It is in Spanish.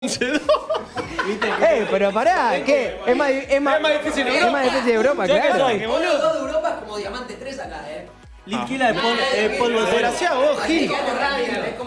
Pero pará, ¿qué? Es más difícil Europa. Es más difícil de Europa, claro. Todo de Europa es como Diamante 3 acá, Liquila de polvo de cera. Desgraciado vos, Gil.